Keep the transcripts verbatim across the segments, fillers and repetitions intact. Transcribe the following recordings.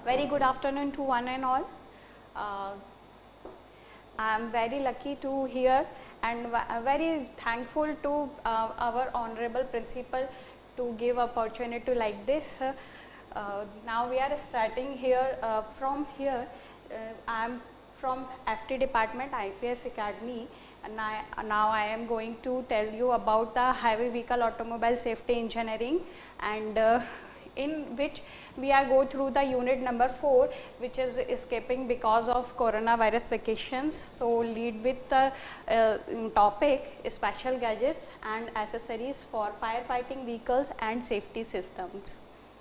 Very good afternoon to one and all. Uh, I am very lucky to hear and very thankful to uh, our honorable principal to give opportunity like this. Uh, now we are starting here uh, from here. Uh, I am from F T department, I P S Academy, and I, now I am going to tell you about the heavy vehicle automobile safety engineering, and uh, in which we are go through the unit number four, which is escaping because of coronavirus vacations. So lead with the uh, topic special gadgets and accessories for firefighting vehicles and safety systems.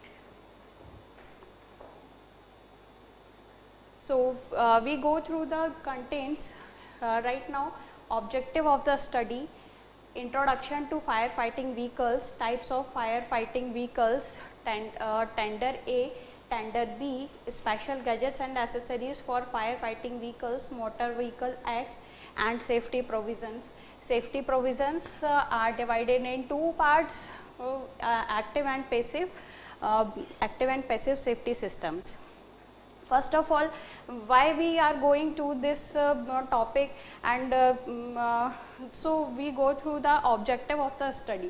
So uh, we go through the contents uh, right now. Objective of the study: introduction to firefighting vehicles, types of firefighting vehicles, ten, uh, tender A, tender B, special gadgets and accessories for firefighting vehicles, motor vehicle acts and safety provisions. Safety provisions uh, are divided in two parts, uh, active and passive, uh, active and passive safety systems. First of all, why we are going to this uh, topic, and uh, uh, so we go through the objective of the study.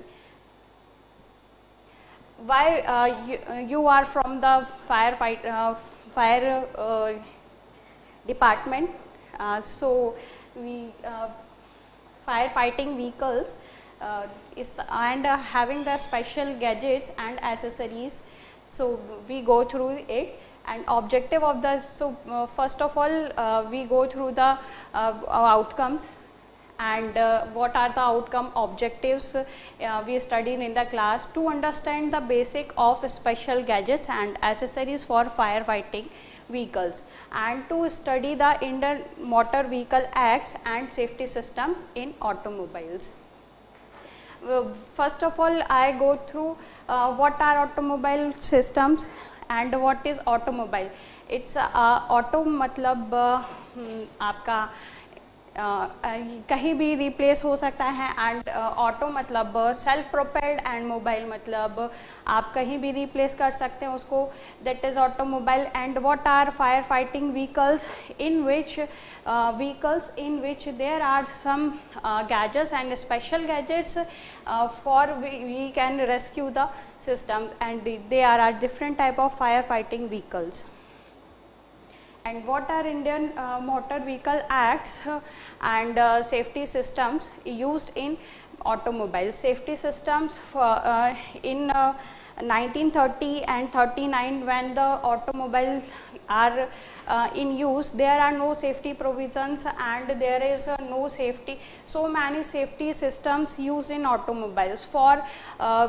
Why uh, you, you are from the firefight, uh, fire uh, department, uh, so we uh, firefighting vehicles uh, is the, and uh, having the special gadgets and accessories, so we go through it. And objective of the, so uh, first of all uh, we go through the uh, outcomes, and uh, what are the outcome objectives uh, we studied in the class. To understand the basic of special gadgets and accessories for firefighting vehicles, and to study the Indian Motor Vehicle Acts and safety system in automobiles. Uh, first of all, I go through uh, what are automobile systems and what is automobile. It's uh, auto मतलब uh, आपका uh, कहीं भी replace हो सकता है, and auto uh, मतलब self propelled, and mobile मतलब आप कहीं भी रिप्लेस कर सकते हैं उसको, that is automobile. And what are fire fighting vehicles, in which vehicles in which there are some gadgets and special gadgets for we can rescue the system, and they are a different type of firefighting vehicles. And what are Indian uh, Motor Vehicle Acts uh, and uh, safety systems used in automobiles. Safety systems for, uh, in uh, nineteen thirty and thirty-nine, when the automobiles are uh, in use, there are no safety provisions and there is uh, no safety, so many safety systems used in automobiles for uh,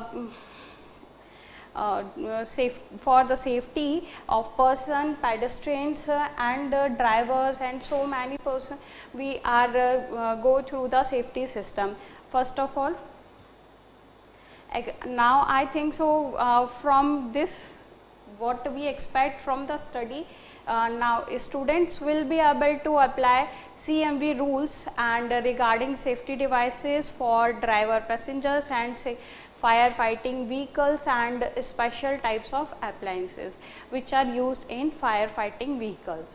Uh, safe, for the safety of person, pedestrians uh, and uh, drivers, and so many person we are uh, uh, go through the safety system. First of all, now I think so uh, from this what we expect from the study, uh, now students will be able to apply C M V rules and uh, regarding safety devices for driver, passengers and say firefighting vehicles, and special types of appliances which are used in firefighting vehicles.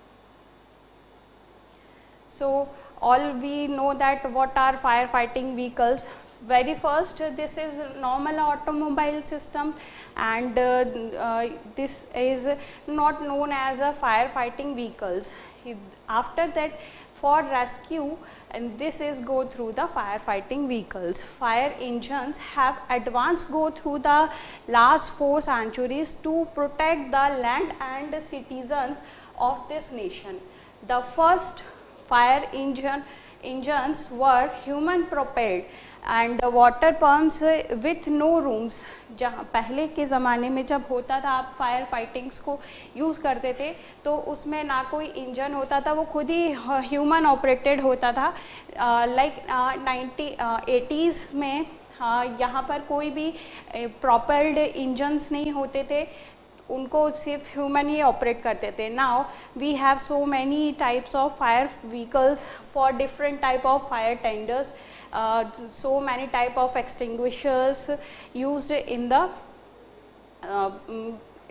So all we know that what are firefighting vehicles. Very first, this is normal automobile system, and uh, uh, this is not known as a firefighting vehicles. After that, for rescue, and this is go through the firefighting vehicles. Fire engines have advanced go through the last four centuries to protect the land and citizens of this nation. The first fire engine engines were human propelled and water pumps with no rooms. जहाँ पहले के ज़माने में जब होता था, आप fire fightings को यूज़ करते थे, तो उसमें ना कोई इंजन होता था, वो खुद ही ह्यूमन ऑपरेटेड होता था. लाइक नाइन्टी एटीज़ में uh, यहाँ पर कोई भी प्रोपेल्ड इंजन्स नहीं होते थे, उनको सिर्फ ह्यूमन ही ऑपरेट करते थे. Now we have so many types of fire vehicles for different type of fire tenders, so many type of extinguishers used in the uh,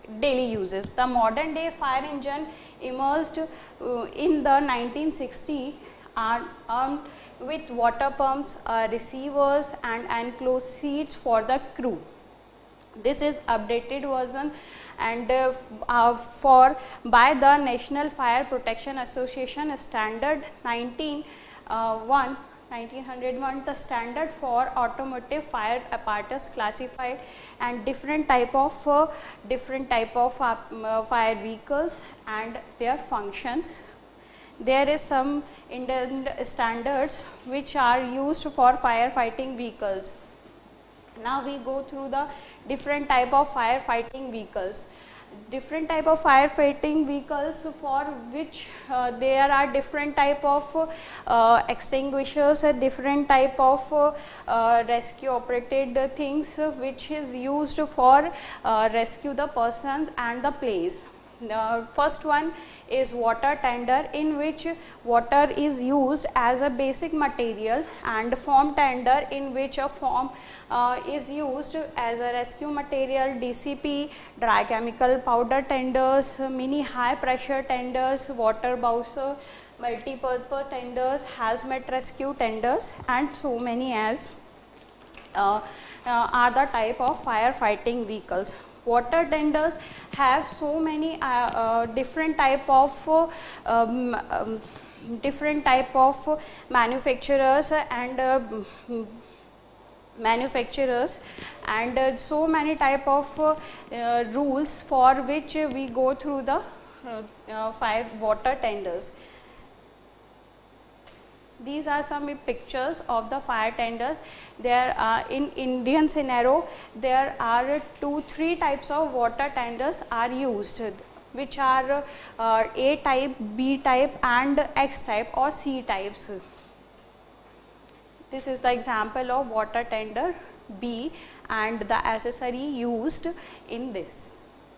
daily uses. The modern day fire engine emerged uh, in the nineteen sixties, are armed with water pumps, uh, receivers and enclosed seats for the crew. This is updated version and uh, uh, for by the National Fire Protection Association standard nineteen oh one, the standard for automotive fire apparatus classified and different type of uh, different type of uh, uh, fire vehicles and their functions. There is some Indian standards which are used for firefighting vehicles. Now we go through the different type of firefighting vehicles. Different type of firefighting vehicles for which uh, there are different type of uh, extinguishers, uh, different type of uh, uh, rescue operated uh, things uh, which is used for uh, rescue the persons and the place. The first one is water tender, in which water is used as a basic material, and foam tender, in which a foam uh, is used as a rescue material. D C P, dry chemical powder tenders, mini high pressure tenders, water bowser, multi-purpose tenders, hazmat rescue tenders, and so many as uh, uh, are the type of firefighting vehicles. Water tenders have so many uh, uh, different type of uh, um, um, different type of manufacturers and uh, manufacturers and uh, so many type of uh, uh, rules for which we go through the uh, uh, fire water tenders. These are some pictures of the fire tenders. There are in Indian scenario, there are two, three types of water tenders are used, which are uh, A type, B type and X type or C types. This is the example of water tender B and the accessory used in this.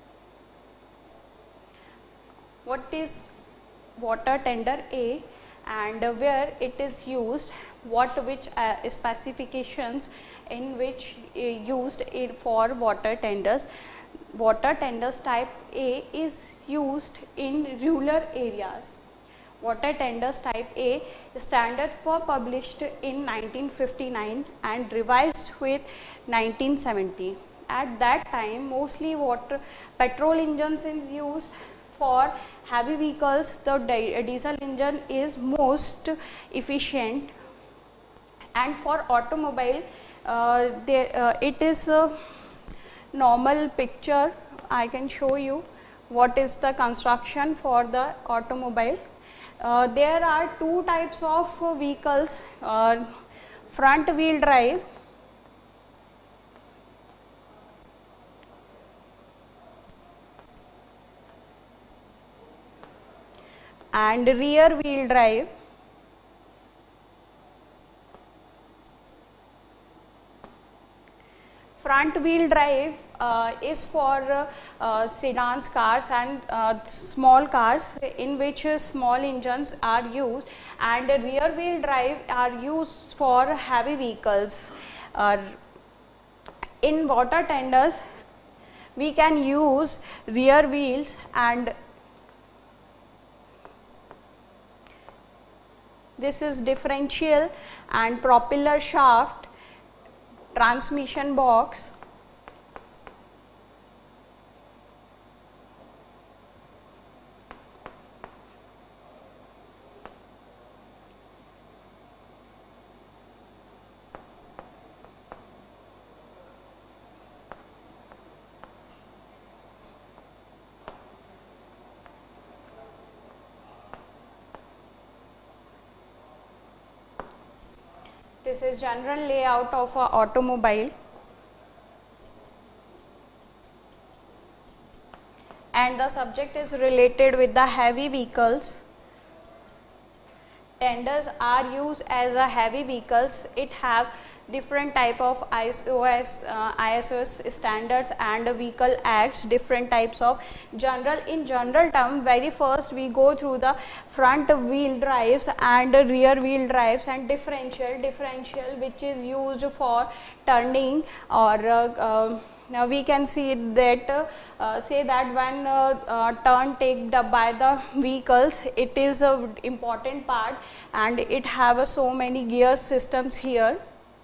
What is water tender A and where it is used, what which uh, specifications in which uh, used in for water tenders. Water tenders type A is used in rural areas. Water tenders type A standard were published in nineteen fifty-nine and revised with nineteen seventy. At that time mostly water petrol engines is used. For heavy vehicles, the diesel engine is most efficient, and for automobile uh, there, uh, it is a normal picture. I can show you what is the construction for the automobile. Uh, there are two types of uh, vehicles, uh, front wheel drive and rear wheel drive. Front wheel drive uh, is for uh, uh, sedans cars and uh, small cars in which uh, small engines are used, and rear wheel drive are used for heavy vehicles. Uh, in water tenders we can use rear wheels and this is differential and propeller shaft, transmission box, this is general layout of an automobile, and the subject is related with the heavy vehicles. Tenders are used as a heavy vehicles. It have different type of I S O S, uh, I S O S standards and vehicle acts, different types of general. In general term, very first we go through the front wheel drives and rear wheel drives and differential. Differential which is used for turning or uh, uh, now we can see that uh, uh, say that when uh, uh, turn taken by the vehicles, it is a important part and it have uh, so many gear systems here.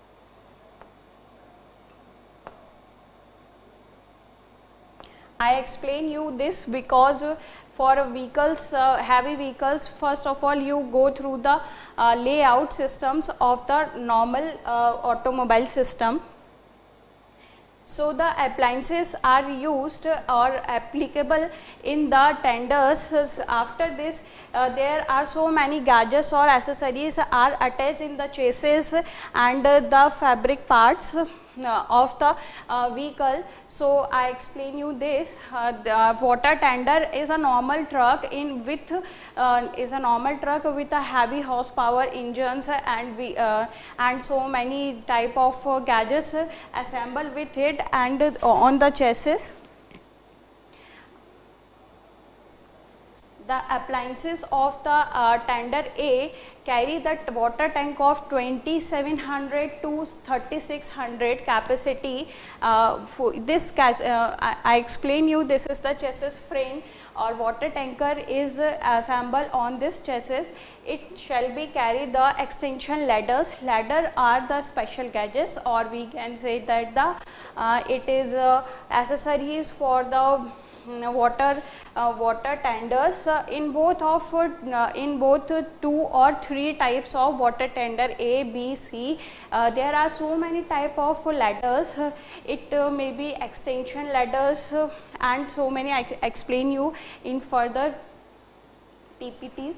I explain you this because uh, for vehicles, uh, heavy vehicles, first of all you go through the uh, layout systems of the normal uh, automobile system. So the appliances are used or applicable in the tenders. After this, uh, there are so many gadgets or accessories are attached in the chassis and uh, the fabric parts Uh, of the uh, vehicle. So I explain you this. Uh, the water tender is a normal truck in with uh, is a normal truck with a heavy horsepower engines and we uh, and so many type of uh, gadgets uh, assembled with it and uh, on the chassis. The appliances of the uh, tender A carry the water tank of twenty-seven hundred to thirty-six hundred capacity. Uh, for this uh, I, I explain you, this is the chassis frame or water tanker is uh, assembled on this chassis. It shall be carry the extension ladders. Ladder are the special gadgets, or we can say that the uh, it is uh, accessories for the water uh, water tenders. Uh, in both of uh, in both uh, two or three types of water tender A, B, C, uh, there are so many type of ladders. Uh, it uh, may be extension ladders uh, and so many. I explain you in further P P Ts.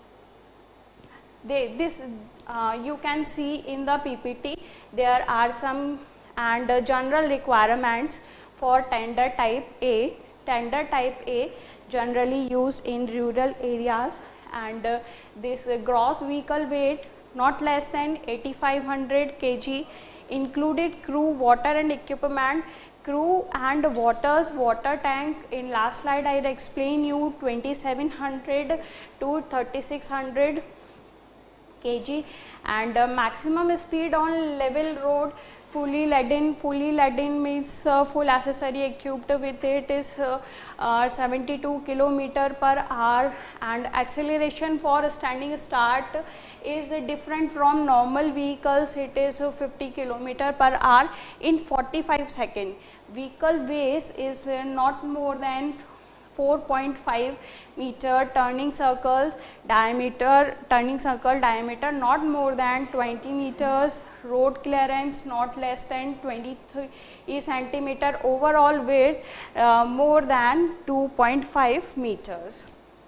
They, this uh, you can see in the P P T. There are some and uh, general requirements for tender type A. Tender type A generally used in rural areas, and uh, this uh, gross vehicle weight not less than eighty-five hundred kilograms, included crew, water and equipment, crew and waters, water tank. In last slide I explain you twenty-seven hundred to thirty-six hundred kilograms, and uh, maximum speed on level road. Fully laden, fully laden means uh, full accessory equipped with it is uh, uh, seventy-two kilometer per hour, and acceleration for standing start is uh, different from normal vehicles. It is uh, fifty kilometer per hour in forty-five seconds. Vehicle base is uh, not more than four point five meter, turning circles diameter, turning circle diameter not more than twenty meters, road clearance not less than twenty-three centimeter, overall weight uh, more than two point five meters.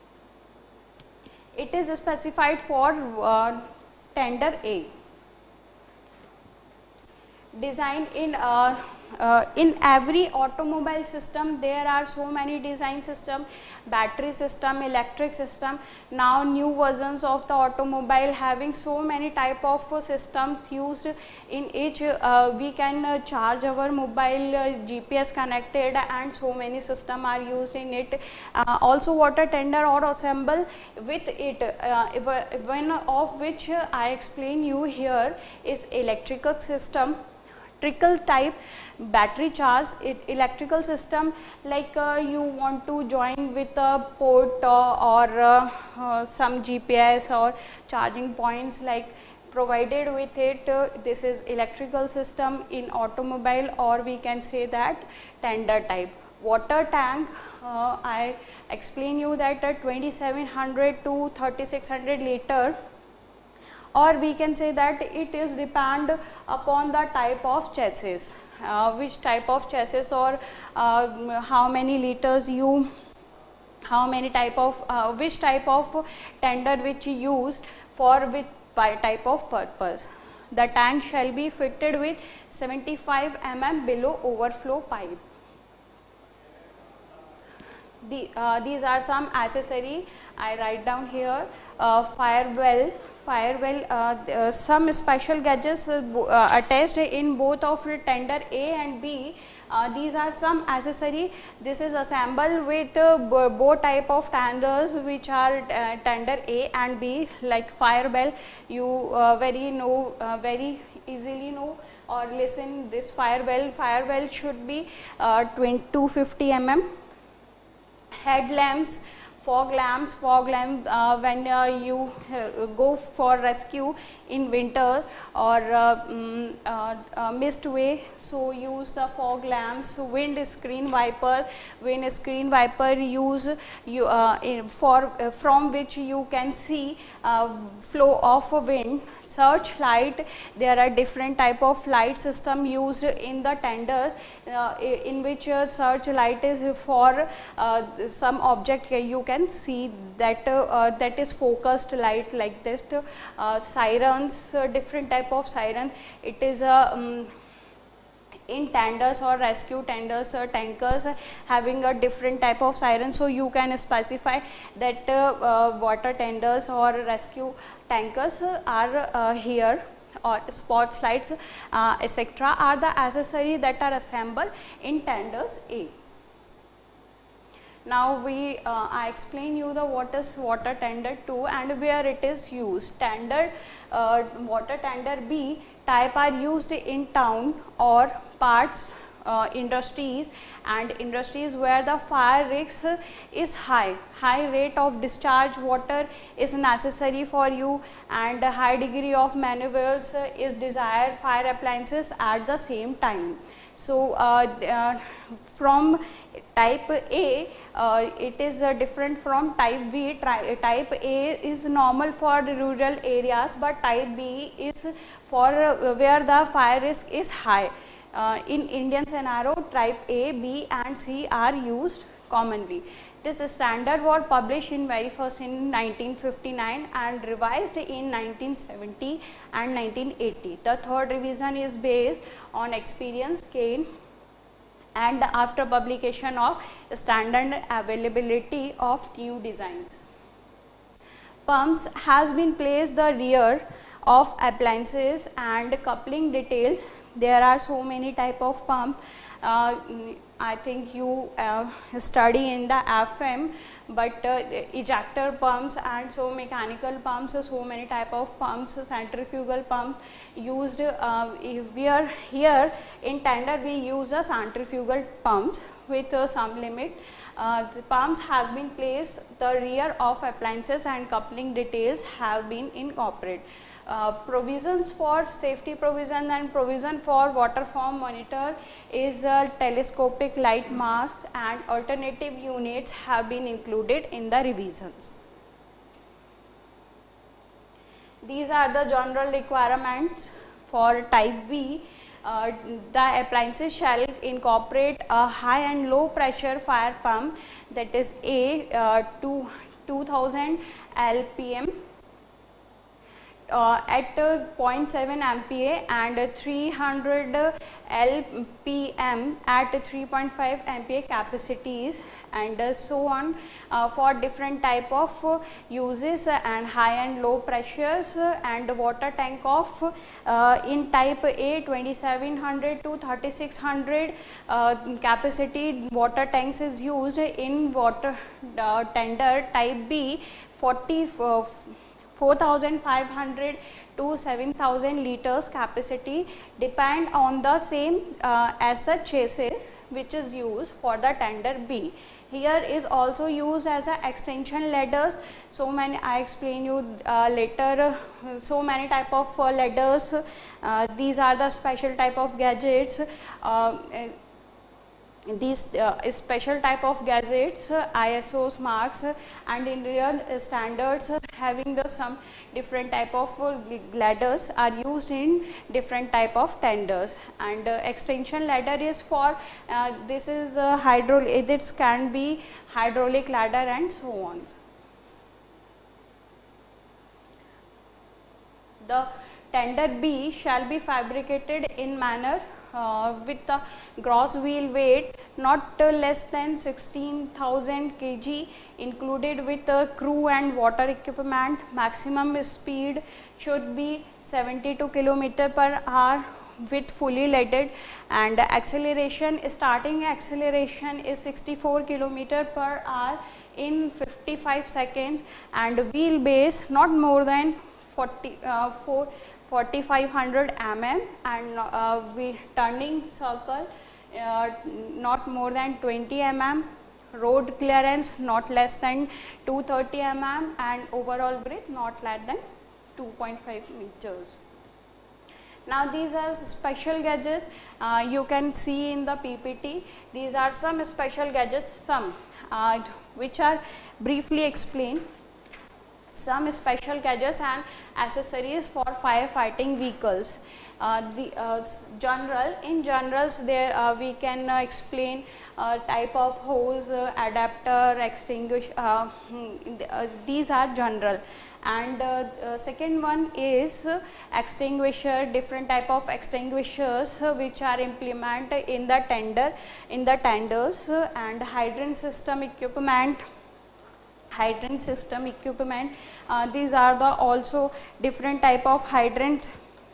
It is specified for uh, tender A. Design in uh, Uh, in every automobile system there are so many design system, battery system, electric system. Now new versions of the automobile having so many type of uh, systems used in each. Uh, we can uh, charge our mobile, uh, G P S connected, and so many system are used in it. Uh, also water tender or assemble with it, uh, one of which uh, I explain you here is electrical system, trickle type, battery charge, it, electrical system, like uh, you want to join with a port uh, or uh, uh, some G P S or charging points like provided with it. Uh, this is electrical system in automobile, or we can say that tender type. Water tank, uh, I explain you that uh, twenty-seven hundred to thirty-six hundred liter, or we can say that it is depend upon the type of chassis, uh, which type of chassis or uh, how many liters you, how many type of, uh, which type of tender which you used for which by type of purpose. The tank shall be fitted with seventy-five millimeter below overflow pipe. The, uh, these are some accessory I write down here. Uh, fire well, fire well, uh, uh, some special gadgets uh, uh, attached in both of tender A and B. Uh, these are some accessory. This is assembled with uh, both type of tenders which are uh, tender A and B, like fire bell. You uh, very know, uh, very easily know or listen, this fire well, fire well should be uh, two hundred fifty millimeters. Headlamps, fog lamps, fog lamp uh, when uh, you uh, go for rescue in winter or uh, um, uh, uh, mist way, so use the fog lamps. Wind screen wiper, wind screen wiper use you uh, in for uh, from which you can see uh, flow of wind. Searchlight, there are different type of light system used in the tenders, uh, in which uh, searchlight is for uh, some object you can see that uh, uh, that is focused light like this. Uh, sirens, uh, different type of sirens, it is a um, in tenders or rescue tenders, uh, tankers uh, having a different type of siren, so you can specify that uh, uh, water tenders or rescue tankers uh, are uh, here, or spot lights uh, etc. are the accessories that are assembled in tenders A. Now we uh, I explain you the what is water tender two and where it is used. Tender uh, water tender B type are used in town or parts uh, industries and industries where the fire risk is high. High rate of discharge water is necessary for you and a high degree of maneuvers is desired fire appliances at the same time. So uh, uh, from type A, uh, it is uh, different from type B. Tri type A is normal for rural areas, but type B is for uh, where the fire risk is high. Uh, in Indian scenario, type A, B and C are used commonly. This standard was published in very first in nineteen fifty-nine and revised in nineteen seventy and nineteen eighty. The third revision is based on experience gained and after publication of standard availability of new designs. Pumps has been placed the rear of appliances and coupling details. There are so many type of pump. Uh, I think you uh, study in the F M, but uh, ejector pumps and so mechanical pumps, so many type of pumps, centrifugal pump used. Uh, if we are here in tender, we use a centrifugal pumps with uh, some limit. Uh, the pumps has been placed the rear of appliances and coupling details have been incorporated. Uh, provisions for safety provision and provision for water form monitor is a telescopic light mast and alternative units have been included in the revisions. These are the general requirements for type B. Uh, the appliances shall incorporate a high and low pressure fire pump, that is A uh, to two thousand L P M Uh, at uh, zero point seven A M P A and uh, three hundred L P M at three point five A M P A capacities and uh, so on uh, for different type of uh, uses uh, and high and low pressures uh, and water tank of uh, in type A twenty-seven hundred to thirty-six hundred uh, capacity water tanks is used. In water uh, tender type B forty uh, four thousand five hundred to seven thousand liters capacity depend on the same uh, as the chassis which is used for the tender B. Here is also used as a extension ladders. So many I explain you uh, later. Uh, so many type of uh, ladders. Uh, these are the special type of gadgets. Uh, These uh, special type of gadgets, uh, I S Os marks uh, and Indian standards uh, having the some different type of uh, ladders are used in different type of tenders. And uh, extension ladder is for uh, this is uh, hydraulic, it can be hydraulic ladder and so on. The tender B shall be fabricated in manner Uh, with the gross wheel weight not uh, less than sixteen thousand kilograms, included with uh, crew and water equipment. Maximum speed should be seventy-two kilometers per hour with fully loaded, and acceleration, starting acceleration is sixty-four kilometers per hour in fifty-five seconds, and wheelbase not more than forty, uh, four, forty-five hundred millimeters, and uh, we turning circle uh, not more than twenty millimeters, road clearance not less than two hundred thirty millimeters, and overall breadth not less than two point five meters. Now these are special gadgets uh, you can see in the P P T. These are some special gadgets, some uh, which are briefly explained. Some special gadgets and accessories for firefighting vehicles. Uh, the uh, general in generals there uh, we can uh, explain uh, type of hose, uh, adapter, extinguisher. Uh, uh, these are general. And uh, uh, second one is uh, extinguisher, different type of extinguishers uh, which are implemented in the tender, in the tenders, uh, and hydrant system equipment, hydrant system equipment. Uh, these are the also different type of hydrant,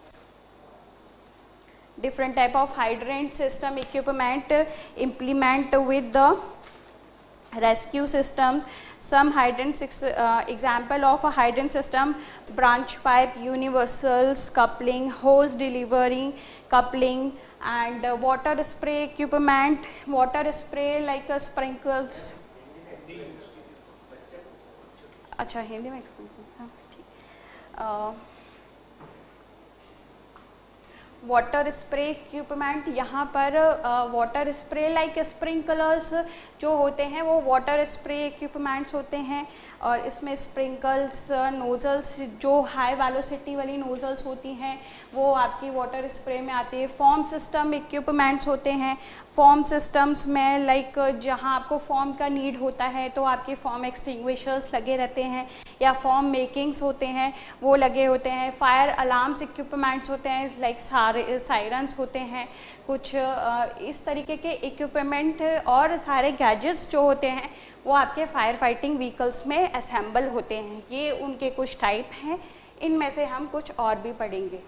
different type of hydrant system equipment uh, implement with the rescue systems. Some hydrant uh, example of a hydrant system: branch pipe, universals, coupling, hose delivery, coupling, and uh, water spray equipment. Water spray like a sprinkles. अच्छा हिंदी में water spray equipment, यहाँ पर water spray like sprinklers जो होते हैं वो water spray equipments होते हैं, और इसमें स्प्रिंकल्स, नोज़ल्स जो हाई वेलोसिटी वाली नोज़ल्स होती हैं वो आपकी वाटर स्प्रे में आती है। फॉर्म सिस्टम इक्विपमेंट्स होते हैं। फॉर्म सिस्टम्स में लाइक जहाँ आपको फॉर्म का नीड होता है तो आपके फॉर्म एक्सटिंग्विशर्स लगे रहते हैं, या फॉर्म मेकिंग्स होते हैं वो लगे होते हैं। फायर अलार्म्स इक्विपमेंट्स होते हैं लाइक सारे सायरन्स होते हैं। कुछ इस तरीके के इक्विपमेंट और सारे गैजेट्स जो होते हैं वो आपके फायर फाइटिंग व्हीकल्स में असेंबल होते हैं। ये उनके कुछ टाइप हैं, इनमें से हम कुछ और भी पढ़ेंगे।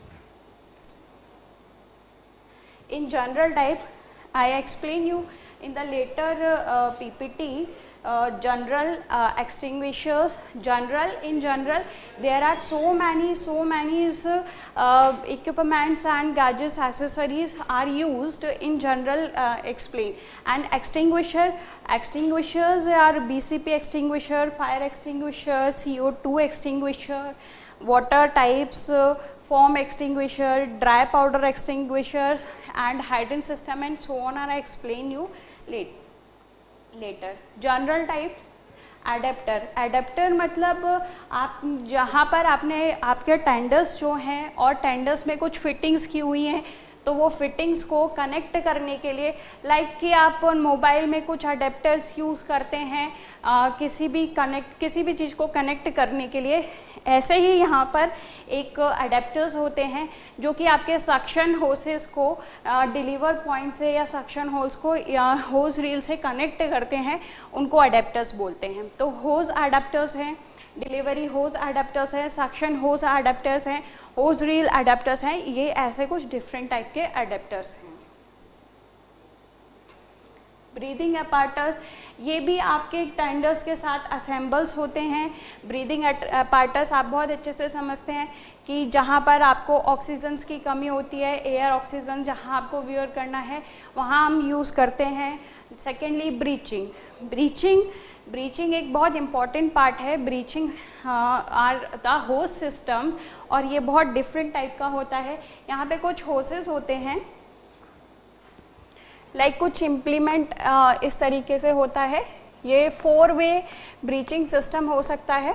In general type I explain you in the later uh, P P T uh, general uh, extinguishers. General in general there are so many so many uh, equipments and gadgets, accessories are used in general uh, explain. And extinguisher, extinguishers are B C P extinguisher, fire extinguisher, C O two extinguisher, water types, uh, foam extinguisher, dry powder extinguishers, and hydrant system, and so on are I explain you late, later. General type adapter, adapter मतलब आप जहाँ पर आपने आपके tenders जो हैं और tenders में कुछ फिटिंग्स की हुई हैं तो वो फिटिंग्स को कनेक्ट करने के लिए, लाइक कि आप मोबाइल में कुछ अडेप्टर्स यूज़ करते हैं आ, किसी भी कनेक्ट किसी भी चीज़ को कनेक्ट करने के लिए, ऐसे ही यहाँ पर एक अडेप्टर्स होते हैं जो कि आपके सक्शन होसेस को डिलीवर पॉइंट से या सक्शन होल्स को या होज रील से कनेक्ट करते हैं, उनको अडेप्टर्स बोलते हैं। तो होज अडेप्टर्स हैं, डिलीवरी होज अडेप्टर्स हैं, सक्शन होज अडेप्टर्स हैं, होज रील अडेप्टर्स हैं, ये ऐसे कुछ डिफरेंट टाइप के अडेप्टर्स हैं। ब्रीदिंग अपार्टस, ये भी आपके टेंडर्स के साथ असेंबल्स होते हैं। ब्रीदिंग अपार्टस आप बहुत अच्छे से समझते हैं कि जहाँ पर आपको ऑक्सीजन की कमी होती है, एयर ऑक्सीजन जहाँ आपको वियर करना है वहाँ हम यूज़ करते हैं। सेकेंडली ब्रीचिंग, ब्रीचिंग ब्रीचिंग एक बहुत इम्पॉर्टेंट पार्ट है। Breeching are the hose system, और ये बहुत डिफरेंट टाइप का होता है। यहाँ पे कुछ होसेस होते हैं, लाइक like कुछ इम्प्लीमेंट uh, इस तरीके से होता है। ये फोर वे ब्रीचिंग सिस्टम हो सकता है।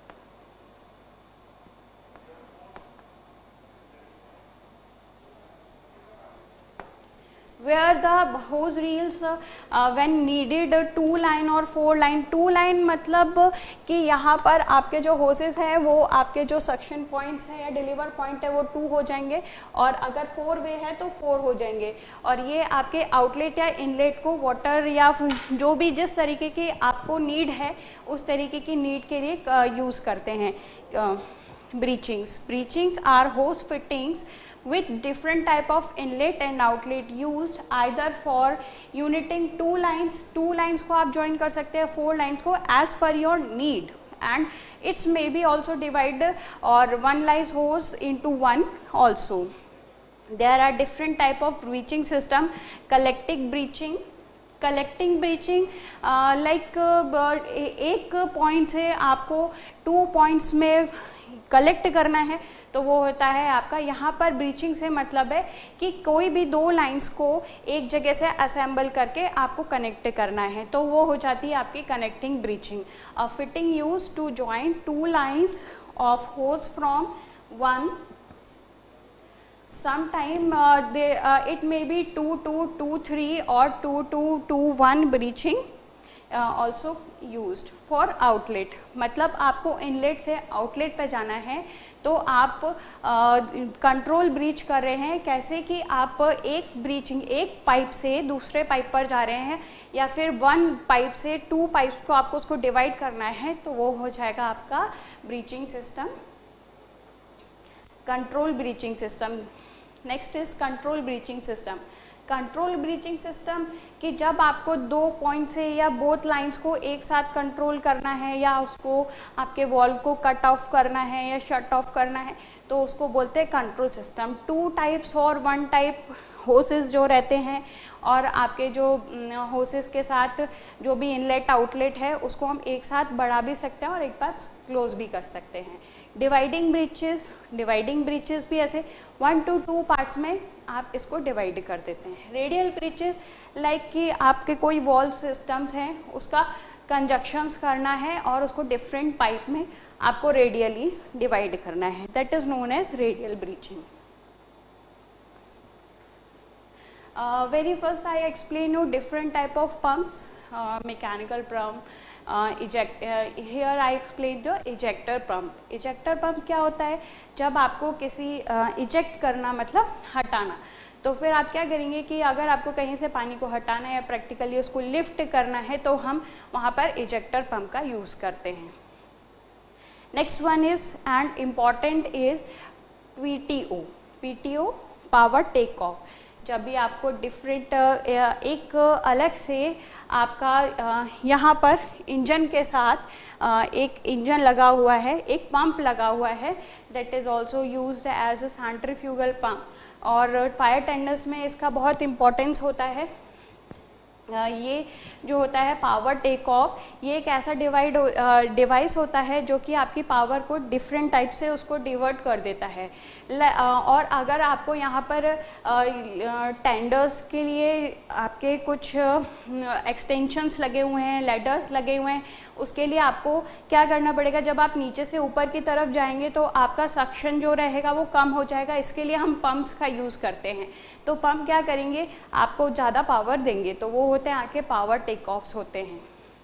where the hose reels uh, when needed two line और फोर लाइन। टू लाइन मतलब कि यहाँ पर आपके जो होसेस हैं वो आपके जो सक्शन पॉइंट्स हैं या डिलीवर पॉइंट है वो टू हो जाएंगे, और अगर फोर वे है तो फोर हो जाएंगे। और ये आपके आउटलेट या इनलेट को वाटर या जो भी जिस तरीके की आपको नीड है उस तरीके की नीड के लिए यूज़ करते हैं। Breechings, breechings are hose fittings with different type of inlet and outlet used either for uniting two lines, two lines को आप join कर सकते हैं, four lines को as per your need, and it's maybe also divided or one lies hose into one also. There are different type of breaching system. Collecting breaching, collecting breeching like एक point से आपको two points में collect करना है तो वो होता है आपका, यहाँ पर ब्रीचिंग से मतलब है कि कोई भी दो लाइंस को एक जगह से असेंबल करके आपको कनेक्ट करना है, तो वो हो जाती है आपकी connecting breeching. A fitting use to join two lines of hose from one. Sometime uh, they uh, it may be two two two three or two two two one breaching uh, also used for outlet. मतलब आपको inlet से outlet पे जाना है तो आप control uh, breach कर रहे हैं. कैसे कि आप एक ब्रीचिंग एक पाइप से दूसरे पाइप पर जा रहे हैं या फिर वन पाइप से टू पाइप को आपको उसको डिवाइड करना है, तो वो हो जाएगा आपका breeching system, control breeching system. Next is control breeching system. Control breeching system कि जब आपको दो पॉइंट से या बोथ लाइंस को एक साथ कंट्रोल करना है या उसको आपके वॉल को कट ऑफ करना है या शट ऑफ करना है तो उसको बोलते हैं कंट्रोल सिस्टम. टू टाइप्स और वन टाइप होसेस जो रहते हैं और आपके जो होसेस के साथ जो भी इनलेट आउटलेट है उसको हम एक साथ बढ़ा भी सकते हैं और एक बार क्लोज भी कर सकते हैं. डिवाइडिंग ब्रीचेस, डिवाइडिंग ब्रीचेस भी ऐसे वन टू टू पार्ट्स में आप इसको डिवाइड कर देते हैं. रेडियल ब्रीचेस लाइक कि आपके कोई वॉल्व सिस्टम्स हैं उसका कंजक्शंस करना है और उसको डिफरेंट पाइप में आपको रेडियली डिवाइड करना है, that is known as radial breaching. Very first I explain you different type of pumps. Mechanical pump, eject here I explain the ejector pump. Ejector pump क्या होता है? जब आपको किसी इजेक्ट uh, करना मतलब हटाना, तो फिर आप क्या करेंगे कि अगर आपको कहीं से पानी को हटाना है या प्रैक्टिकली उसको लिफ्ट करना है तो हम वहाँ पर इजेक्टर पम्प का यूज़ करते हैं. Next one is and important is P T O. P T O power take off. जब भी आपको डिफरेंट एक अलग से आपका यहाँ पर इंजन के साथ एक इंजन लगा हुआ है, एक पंप लगा हुआ है, that is also used as a centrifugal pump. और फायर टेंडर्स में इसका बहुत इम्पोर्टेंस होता है. ये जो होता है पावर टेक ऑफ, ये एक ऐसा डिवाइड डिवाइस होता है जो कि आपकी पावर को डिफरेंट टाइप से उसको डिवर्ट कर देता है. और अगर आपको यहाँ पर टेंडर्स के लिए आपके कुछ एक्सटेंशंस लगे हुए हैं, लैडर्स लगे हुए हैं, उसके लिए आपको क्या करना पड़ेगा, जब आप नीचे से ऊपर की तरफ जाएंगे तो आपका सक्शन जो रहेगा वो कम हो जाएगा. इसके लिए हम पंप्स का यूज़ करते हैं. तो पंप क्या करेंगे, आपको ज़्यादा पावर देंगे, तो वो होते हैं आपके पावर टेक ऑफ्स होते हैं.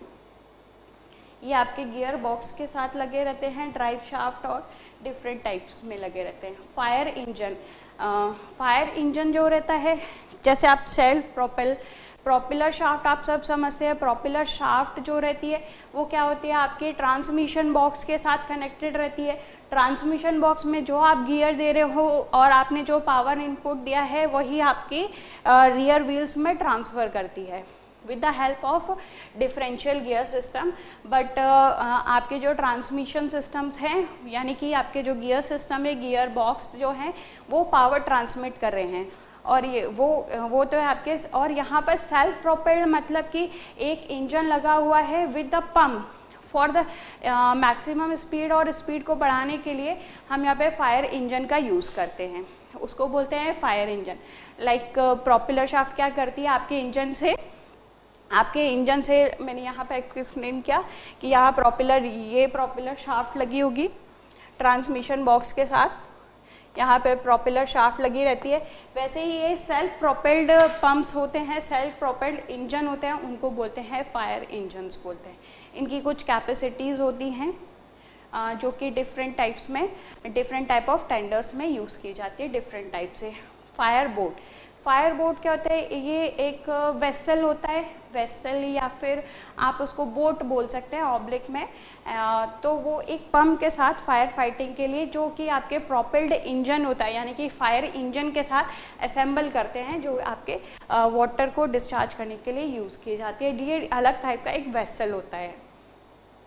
ये आपके गियर बॉक्स के साथ लगे रहते हैं, ड्राइव शाफ्ट और डिफरेंट टाइप्स में लगे रहते हैं. फायर इंजन, फायर इंजन जो रहता है, जैसे आप सेल्फ प्रोपेल प्रोपेलर शाफ्ट आप सब समझते हैं. प्रोपेलर शाफ्ट जो रहती है वो क्या होती है, आपके ट्रांसमिशन बॉक्स के साथ कनेक्टेड रहती है. ट्रांसमिशन बॉक्स में जो आप गियर दे रहे हो और आपने जो पावर इनपुट दिया है वही आपकी रियर व्हील्स में ट्रांसफ़र करती है with the help of differential gear system. But आपके जो ट्रांसमिशन सिस्टम्स हैं, यानी कि आपके जो गियर सिस्टम है, गियर बॉक्स जो हैं, वो पावर ट्रांसमिट कर रहे हैं. और ये वो वो तो है आपके. और यहाँ पर सेल्फ प्रोपेल्ड मतलब कि एक इंजन लगा हुआ है with the pump for the maximum speed, और स्पीड को बढ़ाने के लिए हम यहाँ पे फायर इंजन का यूज़ करते हैं, उसको बोलते हैं fire engine. Like propeller shaft क्या करती है, आपके इंजन से आपके इंजन से मैंने यहाँ पे एक्सप्लेन किया कि यहाँ प्रोपेलर, ये प्रोपेलर शाफ्ट लगी होगी ट्रांसमिशन बॉक्स के साथ, यहाँ पे प्रोपेलर शाफ्ट लगी रहती है. वैसे ही ये सेल्फ प्रोपेल्ड पंप्स होते हैं, सेल्फ प्रोपेल्ड इंजन होते हैं, उनको बोलते हैं फायर इंजन्स बोलते हैं. इनकी कुछ कैपेसिटीज़ होती हैं जो कि डिफरेंट टाइप्स में, डिफरेंट टाइप ऑफ टेंडर्स में यूज़ की जाती है डिफरेंट टाइप से. फायर बोट, फायर बोट क्या होता है, ये एक वेसल होता है, वेसल या फिर आप उसको बोट बोल सकते हैं ऑब्लिक में. आ, तो वो एक पंप के साथ फायर फाइटिंग के लिए, जो कि आपके प्रोपेल्ड इंजन होता है, यानी कि फायर इंजन के साथ असेंबल करते हैं, जो आपके वाटर को डिस्चार्ज करने के लिए यूज़ की जाती है. ये अलग टाइप का एक वेसल होता है.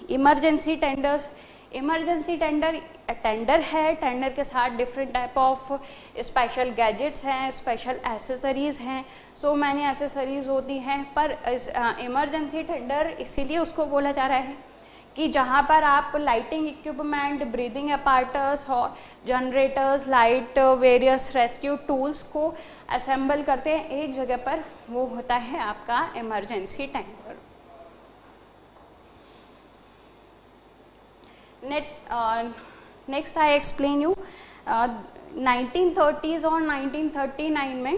Emergency tenders, emergency tender tender है, टेंडर के साथ different type of special gadgets हैं, स्पेशल एसेसरीज़ हैं, सो मैनी एसेसरीज़ होती हैं। पर इमरजेंसी टेंडर इसीलिए उसको बोला जा रहा है कि जहाँ पर आप लाइटिंग इक्विपमेंट, ब्रीदिंग अपार्टस और generators, light, various rescue tools को असेंबल करते हैं एक जगह पर, वो होता है आपका emergency tender. Next I explain you, nineteen thirties और नाइनटीन थर्टी नाइन में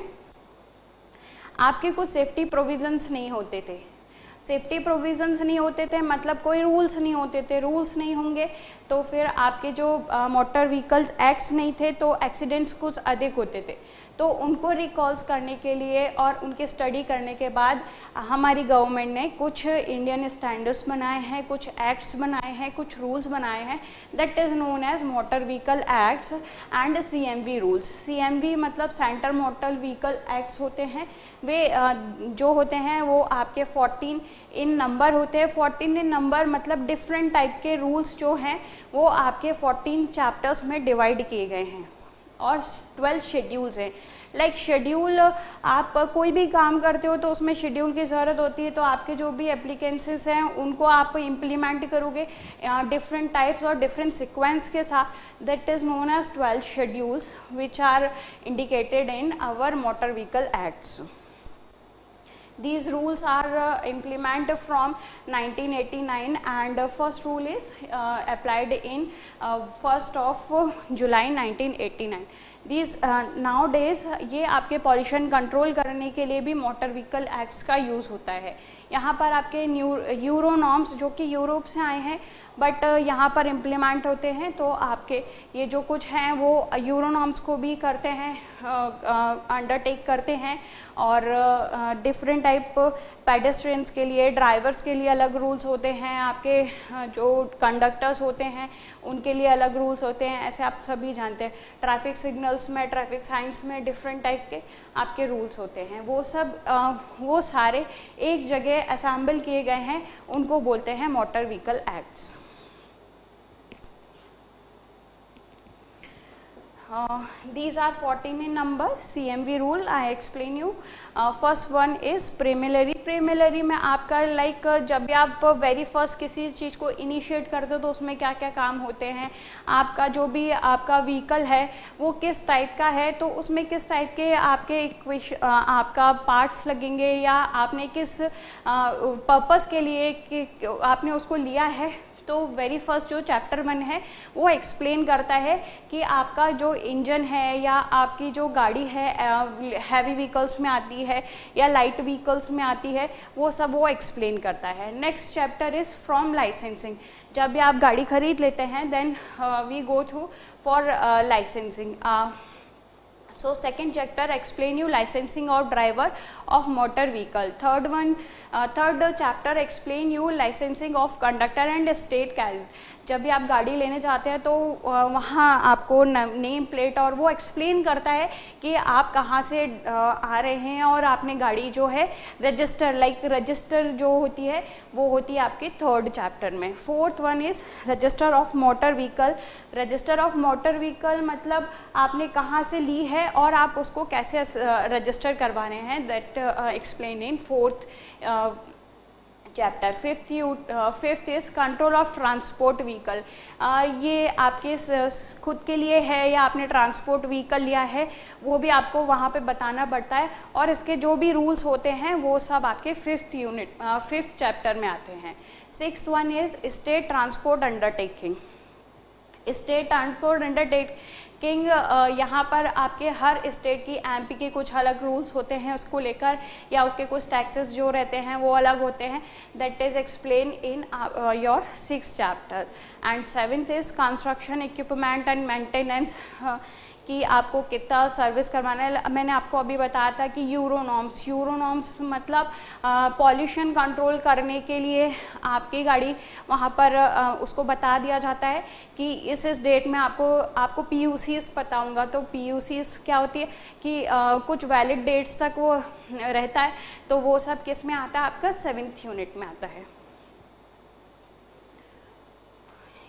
आपके कुछ सेफ्टी प्रोविजंस नहीं होते थे। सेफ्टी प्रोविजंस नहीं होते थे मतलब कोई रूल्स नहीं होते थे। रूल्स नहीं होंगे तो फिर आपके जो मोटर व्हीकल एक्ट्स नहीं थे तो एक्सीडेंट्स कुछ अधिक होते थे। तो उनको रिकॉल्स करने के लिए और उनके स्टडी करने के बाद हमारी गवर्नमेंट ने कुछ इंडियन स्टैंडर्ड्स बनाए हैं, कुछ एक्ट्स बनाए हैं, कुछ रूल्स बनाए हैं, that is known as motor vehicle acts and C M V rules. C M V मतलब सेंटर मोटर व्हीकल एक्ट्स होते हैं, वे जो होते हैं वो आपके फोर्टीन इन नंबर होते हैं। फोर्टीन इन नंबर मतलब डिफरेंट टाइप के रूल्स जो हैं वो आपके फोर्टीन चैप्टर्स में डिवाइड किए गए हैं और ट्वेल्व शेड्यूल्स हैं। लाइक like शेड्यूल, आप कोई भी काम करते हो तो उसमें शेड्यूल की ज़रूरत होती है, तो आपके जो भी एप्लीकेंसेस हैं उनको आप इम्प्लीमेंट करोगे डिफरेंट टाइप्स और डिफरेंट सीक्वेंस के साथ, that is known as twelve schedules which are indicated in our motor vehicle acts. These rules are uh, implemented from nineteen eighty-nine and uh, first rule is uh, applied in uh, first of July nineteen eighty-nine. These uh, nowadays ये आपके pollution control करने के लिए भी motor vehicle acts का use होता है। यहाँ पर आपके न्यू यूरो नॉर्म्स जो कि यूरोप से आए हैं बट यहाँ पर इम्प्लीमेंट होते हैं, तो आपके ये जो कुछ हैं वो यूरो नॉर्म्स को भी करते हैं, अंडरटेक करते हैं। और डिफरेंट टाइप पेडेस्ट्रियंस के लिए, ड्राइवर्स के लिए अलग रूल्स होते हैं, आपके uh, जो कंडक्टर्स होते हैं उनके लिए अलग रूल्स होते हैं। ऐसे आप सभी जानते हैं ट्रैफिक सिग्नल्स में, ट्रैफिक साइंस में डिफरेंट टाइप के आपके रूल्स होते हैं। वो सब uh, वो सारे एक जगह असेंबल किए गए हैं, उनको बोलते हैं motor vehicle acts. Uh, these are fourteen in number. C M V rule I explain you. Uh, first one is preliminary. Preliminary में आपका लाइक like, जब भी आप वेरी फर्स्ट किसी चीज़ को इनिशिएट करते हो तो उसमें क्या क्या काम होते हैं, आपका जो भी आपका व्हीकल है वो किस टाइप का है, तो उसमें किस टाइप के आपके आपका पार्ट्स लगेंगे या आपने किस पर्पस के लिए कि आपने उसको लिया है। तो वेरी फर्स्ट जो चैप्टर वन है वो एक्सप्लेन करता है कि आपका जो इंजन है या आपकी जो गाड़ी है हैवी व्हीकल्स में आती है या लाइट व्हीकल्स में आती है, वो सब वो एक्सप्लेन करता है। Next chapter is from licensing. जब भी आप गाड़ी खरीद लेते हैं then we go through for licensing. So second chapter explain you licensing of driver of motor vehicle. Third one, uh, third chapter explain you licensing of conductor and state carriage. जब भी आप गाड़ी लेने जाते हैं तो वहाँ आपको नेम प्लेट और वो एक्सप्लेन करता है कि आप कहाँ से आ रहे हैं और आपने गाड़ी जो है रजिस्टर लाइक रजिस्टर जो होती है वो होती है आपके थर्ड चैप्टर में। Fourth one is register of motor vehicle. Register of motor vehicle मतलब आपने कहाँ से ली है और आप उसको कैसे रजिस्टर करवा रहे हैं, that explain in fourth chapter. Fifth you fifth is control of transport vehicle. ये आपके खुद के लिए है या आपने ट्रांसपोर्ट व्हीकल लिया है वो भी आपको वहाँ पे बताना पड़ता है, और इसके जो भी रूल्स होते हैं वो सब आपके फिफ्थ यूनिट फिफ्थ चैप्टर में आते हैं। Sixth one is state transport undertaking. State transport undertaking यहाँ पर आपके हर स्टेट की एमपी के कुछ अलग रूल्स होते हैं उसको लेकर, या उसके कुछ टैक्सेस जो रहते हैं वो अलग होते हैं, that is explain in your six chapter. And seventh is construction equipment and maintenance, कि आपको कितना सर्विस करवाना है। मैंने आपको अभी बताया था कि यूरो नॉर्म्स यूरो नॉर्म्स मतलब पॉल्यूशन कंट्रोल करने के लिए आपकी गाड़ी वहाँ पर आ, उसको बता दिया जाता है कि इस इस डेट में आपको आपको पीयूसीस पता होगा। तो पीयूसीस क्या होती है कि आ, कुछ वैलिड डेट्स तक वो रहता है, तो वो सब किस में आता है, आपका सेवेंथ यूनिट में आता है।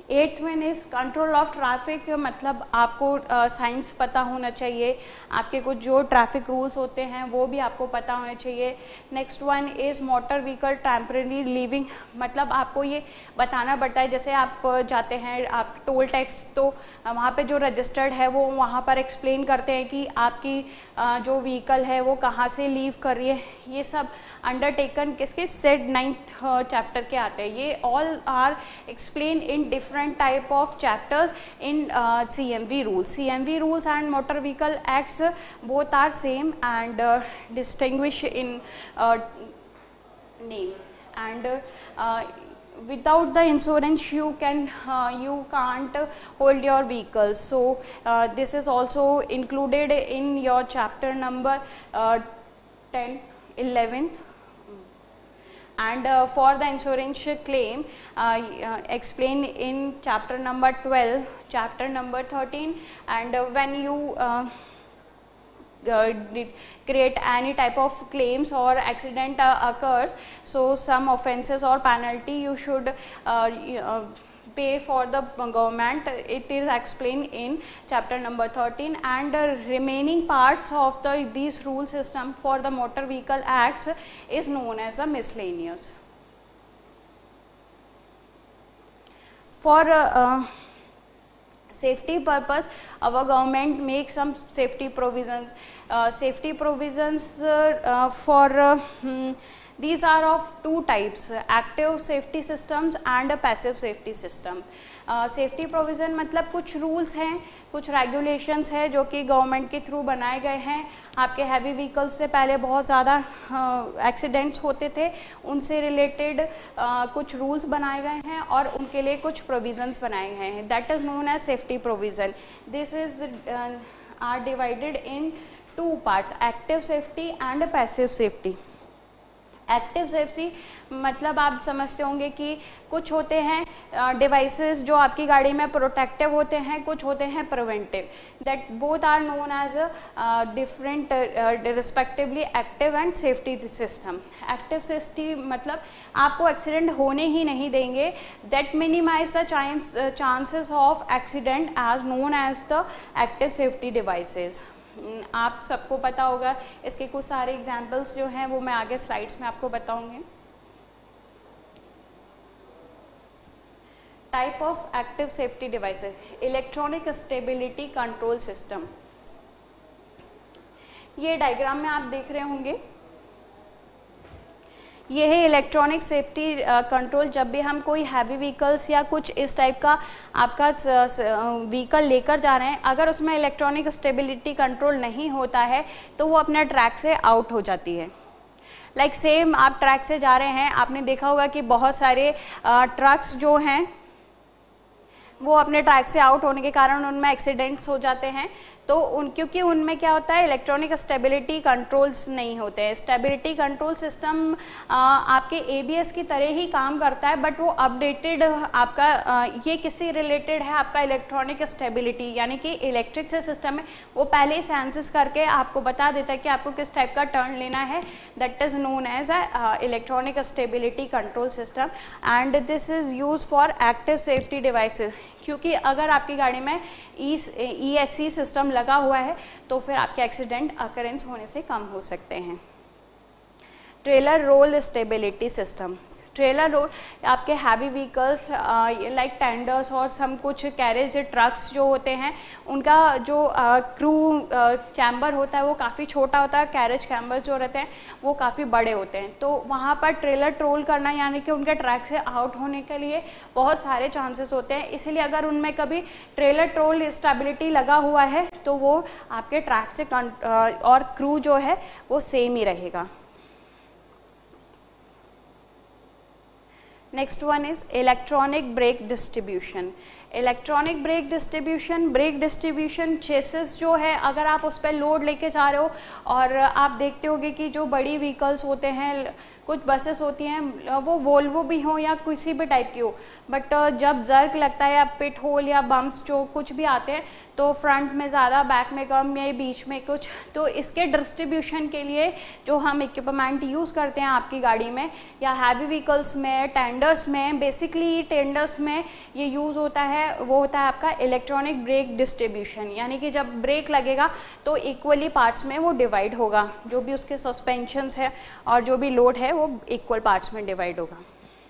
Eighth one is control of traffic, मतलब आपको साइंस uh, पता होना चाहिए, आपके कुछ जो ट्रैफिक रूल्स होते हैं वो भी आपको पता होने चाहिए। Next one is motor vehicle temporary leaving, मतलब आपको ये बताना पड़ता है, जैसे आप जाते हैं आप टोल टैक्स, तो वहाँ पे जो रजिस्टर्ड है वो वहाँ पर एक्सप्लेन करते हैं कि आपकी uh, जो व्हीकल है वो कहाँ से लीव कर रही है। ये सब अंडरटेकन किसके सेड नाइन्थ चैप्टर के आते हैं। ये all are explain in different type of chapters in C M V rules. C M V rules and motor vehicle acts both are same and distinguish in name and without the insurance you can uh, you can't hold your vehicles. So uh, this is also included in your chapter number uh, ten, eleven. And uh, for the insurance claim uh, uh, explain in chapter number twelve, chapter number thirteen, and uh, when you uh, Uh, create any type of claims or accident uh, occurs, so some offences or penalty you should uh, uh, pay for the government. It is explained in chapter number thirteen, and uh, remaining parts of the these rule system for the motor vehicle acts is known as a miscellaneous. For uh, uh, safety purpose, our government makes some safety provisions. Uh, safety provisions uh, uh, for uh, hmm, these are of two types, active safety systems and a passive safety system. Safety uh, provision मतलब कुछ rules हैं, कुछ regulations हैं जो कि government के through बनाए गए हैं। आपके हैवी व्हीकल्स से पहले बहुत ज़्यादा एक्सीडेंट्स uh, होते थे, उनसे रिलेटेड uh, कुछ रूल्स बनाए गए हैं और उनके लिए कुछ प्रोविज़न्स बनाए गए हैं। That is known as safety provision. This is are divided in two parts, active safety and passive safety. Active safety मतलब आप समझते होंगे कि कुछ होते हैं डिवाइसेस uh, जो आपकी गाड़ी में प्रोटेक्टिव होते हैं, कुछ होते हैं preventive. That both are known as different respectively active and safety system. Active safety मतलब आपको एक्सीडेंट होने ही नहीं देंगे, that minimize the chances of accident as known as the active safety devices. आप सबको पता होगा, इसके कुछ सारे एग्जाम्पल्स जो हैं वो मैं आगे स्लाइड्स में आपको बताऊंगी। Type of active safety devices, electronic stability control system. ये डायग्राम में आप देख रहे होंगे, ये है इलेक्ट्रॉनिक सेफ्टी कंट्रोल। जब भी हम कोई हैवी व्हीकल्स या कुछ इस टाइप का आपका व्हीकल लेकर जा रहे हैं, अगर उसमें इलेक्ट्रॉनिक स्टेबिलिटी कंट्रोल नहीं होता है तो वो अपने ट्रैक से आउट हो जाती है। लाइक like सेम आप ट्रैक से जा रहे हैं, आपने देखा होगा कि बहुत सारे ट्रक्स जो हैं वो अपने ट्रैक से आउट होने के कारण उनमें एक्सीडेंट्स हो जाते हैं। तो उन क्योंकि उनमें क्या होता है, इलेक्ट्रॉनिक स्टेबिलिटी कंट्रोल्स नहीं होते हैं। स्टेबिलिटी कंट्रोल सिस्टम आपके ए बी एस की तरह ही काम करता है, बट वो अपडेटेड आपका आ, ये किससे रिलेटेड है, आपका इलेक्ट्रॉनिक स्टेबिलिटी, यानी कि इलेक्ट्रिक से सिस्टम है वो पहले ही सेंसेस करके आपको बता देता है कि आपको किस टाइप का टर्न लेना है। That is known as a electronic stability control system and this is use for active safety devices. क्योंकि अगर आपकी गाड़ी में ई एस सी सिस्टम लगा हुआ है तो फिर आपके एक्सीडेंट अकरेंस होने से कम हो सकते हैं। Trailer roll stability system, trailer roll आपके हैवी व्हीकल्स लाइक टेंडर्स और सम कुछ कैरेज ट्रक्स जो होते हैं, उनका जो क्रू चैम्बर होता है वो काफ़ी छोटा होता है, कैरेज चैम्बर जो रहते हैं वो काफ़ी बड़े होते हैं। तो वहाँ पर ट्रेलर ट्रोल करना यानी कि उनके ट्रैक से आउट होने के लिए बहुत सारे चांसेस होते हैं। इसलिए अगर उनमें कभी ट्रेलर ट्रोल स्टेबिलिटी लगा हुआ है तो वो आपके ट्रैक से और क्रू जो है वो सेम ही रहेगा। Next one is electronic brake distribution. Electronic brake distribution, brake distribution chassis जो है, अगर आप उस पर लोड लेके जा रहे हो और आप देखते होगे कि जो बड़ी व्हीकल्स होते हैं, कुछ बसेस होती हैं, वो वोल्वो भी हो या किसी भी टाइप की हो, बट जब जर्क लगता है या पिट होल या बम्प्स जो कुछ भी आते हैं, तो फ्रंट में ज़्यादा, बैक में कम या बीच में कुछ, तो इसके डिस्ट्रीब्यूशन के लिए जो हम इक्विपमेंट यूज़ करते हैं आपकी गाड़ी में या हैवी व्हीकल्स में, टेंडर्स में, बेसिकली टेंडर्स में ये यूज़ होता है, वो होता है आपका इलेक्ट्रॉनिक ब्रेक डिस्ट्रीब्यूशन। यानी कि जब ब्रेक लगेगा तो इक्वली पार्ट्स में वो डिवाइड होगा, जो भी उसके सस्पेंशंस है और जो भी लोड है वो इक्वल पार्ट्स में डिवाइड होगा।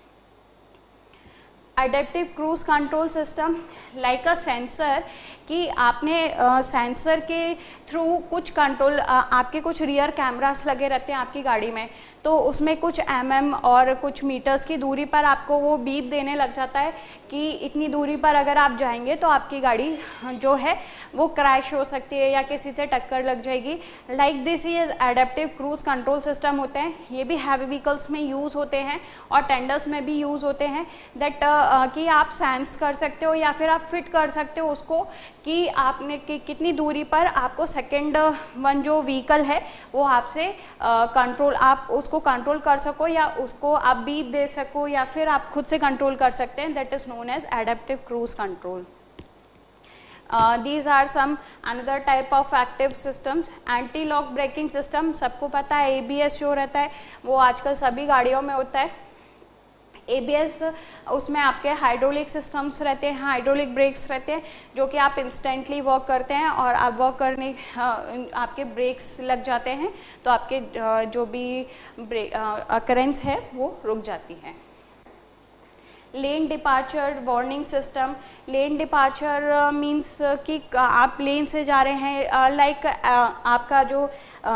Adaptive cruise control system like a sensor, कि आपने सेंसर uh, के थ्रू कुछ कंट्रोल, uh, आपके कुछ रियर कैमरास लगे रहते हैं आपकी गाड़ी में, तो उसमें कुछ एम एम और कुछ मीटर्स की दूरी पर आपको वो बीप देने लग जाता है कि इतनी दूरी पर अगर आप जाएंगे तो आपकी गाड़ी जो है वो क्रैश हो सकती है या किसी से टक्कर लग जाएगी। लाइक दिस ये एडेप्टिव क्रूज कंट्रोल सिस्टम होते हैं, ये भी हैवी व्हीकल्स में यूज़ होते हैं और टेंडर्स में भी यूज़ होते हैं। दैट uh, कि आप सेंस कर सकते हो या फिर आप फिट कर सकते हो उसको कि आपने कि कितनी दूरी पर आपको सेकेंड वन जो व्हीकल है वो आपसे कंट्रोल, uh, आप उसको कंट्रोल कर सको या उसको आप बीप दे सको या फिर आप खुद से कंट्रोल कर सकते हैं। That is known as adaptive cruise control. These are some another type of active systems. Anti lock braking system, सबको पता है ए बी एस जो रहता है वो आजकल सभी गाड़ियों में होता है। ए बी एस, उसमें आपके हाइड्रोलिक सिस्टम्स रहते हैं, हाइड्रोलिक ब्रेक्स रहते हैं जो कि आप इंस्टेंटली वर्क करते हैं और आप वर्क करने आपके ब्रेक्स लग जाते हैं तो आपके जो भी ब्रेक अकरेंस है वो रुक जाती है। Lane departure warning system, lane departure means कि आप लेन से जा रहे हैं, लाइक like, आपका जो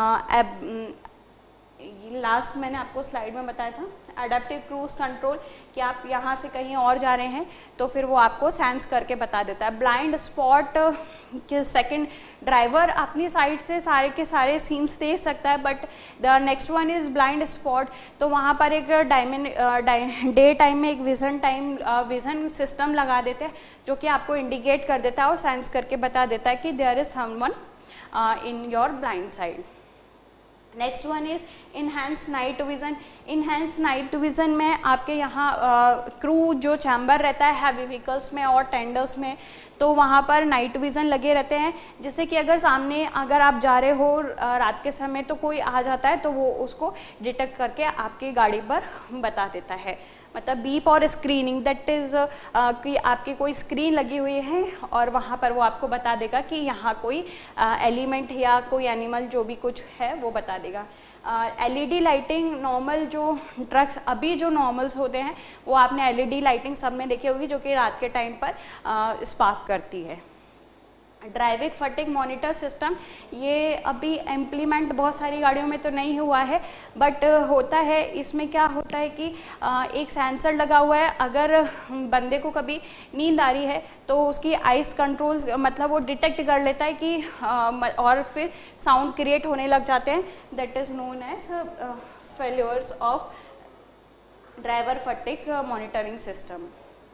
लास्ट मैंने आपको स्लाइड में बताया था एडेप्टिव क्रूज कंट्रोल, कि आप यहाँ से कहीं और जा रहे हैं तो फिर वो आपको सेंस करके बता देता है। ब्लाइंड स्पॉट के सेकंड, ड्राइवर अपनी साइड से सारे के सारे सीन्स देख सकता है, but the next one is blind spot, तो वहाँ पर एक डायमेंड डे टाइम में एक विजन टाइम विजन सिस्टम लगा देते हैं जो कि आपको इंडिकेट कर देता है और सेंस करके बता देता है कि there is someone in your blind side. Next one is enhance night vision. Enhance night vision में आपके यहाँ क्रू जो चैम्बर रहता है हैवी व्हीकल्स में और टेंडर्स में, तो वहाँ पर नाइट विज़न लगे रहते हैं, जिससे कि अगर सामने अगर आप जा रहे हो रात के समय तो कोई आ जाता है तो वो उसको डिटेक्ट करके आपकी गाड़ी पर बता देता है। मतलब बीप और स्क्रीनिंग, दैट इज़ कि आपकी कोई स्क्रीन लगी हुई है और वहाँ पर वो आपको बता देगा कि यहाँ कोई एलिमेंट uh, या कोई एनिमल जो भी कुछ है वो बता देगा। L E D lighting, normal जो ट्रक्स अभी जो नॉर्मल्स होते हैं वो आपने एल ई डी लाइटिंग सब में देखी होगी जो कि रात के टाइम पर स्पार्क uh, करती है। ड्राइविंग फटिग मॉनिटर सिस्टम, ये अभी इम्प्लीमेंट बहुत सारी गाड़ियों में तो नहीं हुआ है, बट होता है। इसमें क्या होता है कि एक सेंसर लगा हुआ है, अगर बंदे को कभी नींद आ रही है तो उसकी आइस कंट्रोल, मतलब वो डिटेक्ट कर लेता है कि और फिर साउंड क्रिएट होने लग जाते हैं। That is known as failures of driver fatigue monitoring system.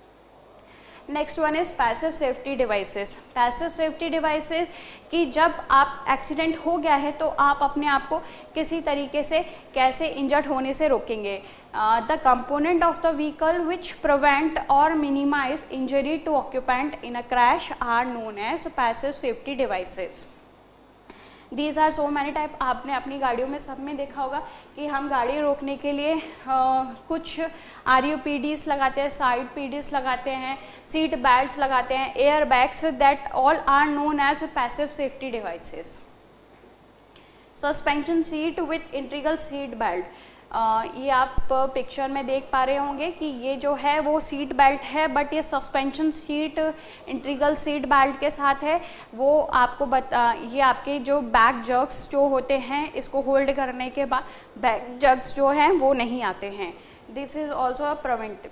Next one is passive safety devices. Passive safety devices कि जब आप एक्सीडेंट हो गया है तो आप अपने आप को किसी तरीके से कैसे इंजर्ड होने से रोकेंगे। The component of the vehicle which prevent और minimize injury to occupant in a crash are known as passive safety devices. These are so many type. आपने अपनी गाड़ियों में सब में देखा होगा कि हम गाड़ी रोकने के लिए आ, कुछ आर यू पी डीज लगाते हैं, साइड पी डीज लगाते हैं, सीट बेल्ट्स लगाते हैं, air bags, that all are known as passive safety devices. Suspension seat with integral seat belt, ये आप पिक्चर में देख पा रहे होंगे कि ये जो है वो सीट बेल्ट है, बट ये suspension seat integral seat belt के साथ है। वो आपको बता, ये आपके जो बैक जर्क्स जो होते हैं इसको होल्ड करने के बाद बैक जर्क्स जो हैं वो नहीं आते हैं। This is also a preventive.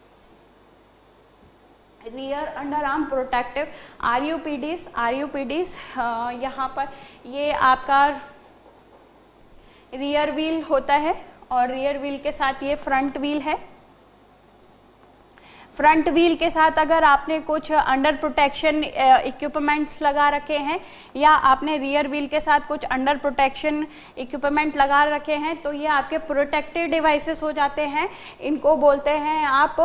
Rear under arm protective, R U P Ds, R U P Ds यहाँ पर ये आपका रियर व्हील होता है और रियर व्हील के साथ ये फ्रंट व्हील है। फ्रंट व्हील के साथ अगर आपने कुछ अंडर प्रोटेक्शन इक्विपमेंट्स लगा रखे हैं या आपने रियर व्हील के साथ कुछ अंडर प्रोटेक्शन इक्विपमेंट लगा रखे हैं तो ये आपके प्रोटेक्टिव डिवाइसेस हो जाते हैं। इनको बोलते हैं आप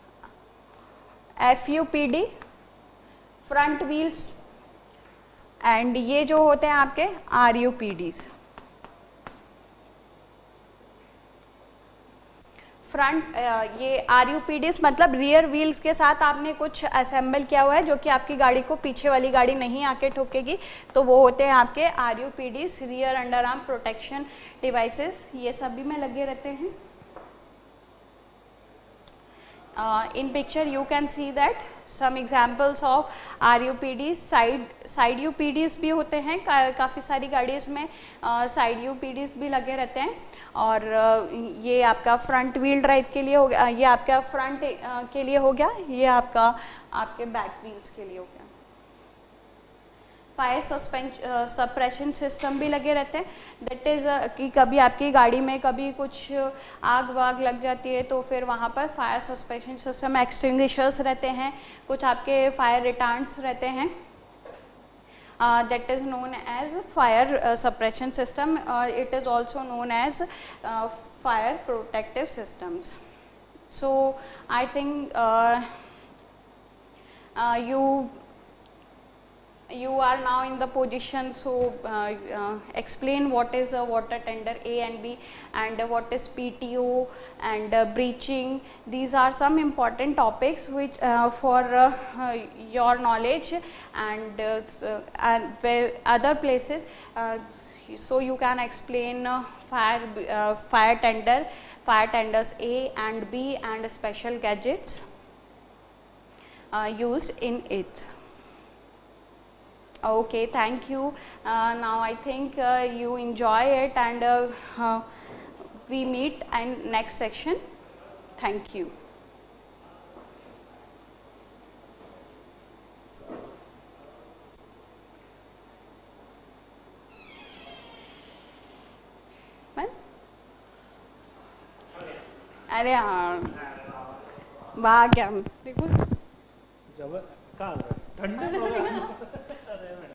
F U P D, front wheels, and ये जो होते हैं आपके R U P Ds. Front ये आर यू पी डीज मतलब रियर व्हील्स के साथ आपने कुछ असेंबल किया हुआ है जो कि आपकी गाड़ी को पीछे वाली गाड़ी नहीं आके ठोकेगी, तो वो होते हैं आपके R U P Ds, rear under arm protection devices. ये सभी में लगे रहते हैं। In picture you can see that some examples of R U P Ds. Side side U P Ds भी होते हैं, का, काफ़ी सारी गाड़ीज़ में साइड यू पी डीज भी लगे रहते हैं। और ये आपका फ्रंट व्हील ड्राइव के लिए हो गया, ये आपका फ्रंट के लिए हो गया, ये आपका आपके बैक व्हील्स के लिए हो गया। फायर सस्पेंशन सप्रेशन सिस्टम भी लगे रहते हैं। दैट इज़ कि कभी आपकी गाड़ी में कभी कुछ आग वाग लग जाती है तो फिर वहाँ पर फायर सस्पेंशन सिस्टम, एक्सटिंग्विशर्स रहते हैं, कुछ आपके फायर रिटार्ड्स रहते हैं। Uh, that is known as fire uh, suppression system. Uh, it is also known as uh, fire protective systems. So I think uh, uh, you you are now in the position, so uh, uh, explain what is a water tender A and B, and uh, what is P T O and uh, breaching. These are some important topics which uh, for uh, uh, your knowledge, and uh, so, and where other places, uh, so you can explain uh, fire uh, fire tender, fire tenders A and B, and special gadgets uh, used in it. Okay, thank you. Uh, now I think uh, you enjoy it, and uh, uh, we meet in next section. Thank you. अरे हाँ, वाह क्या देखो जब कहाँ ठंडे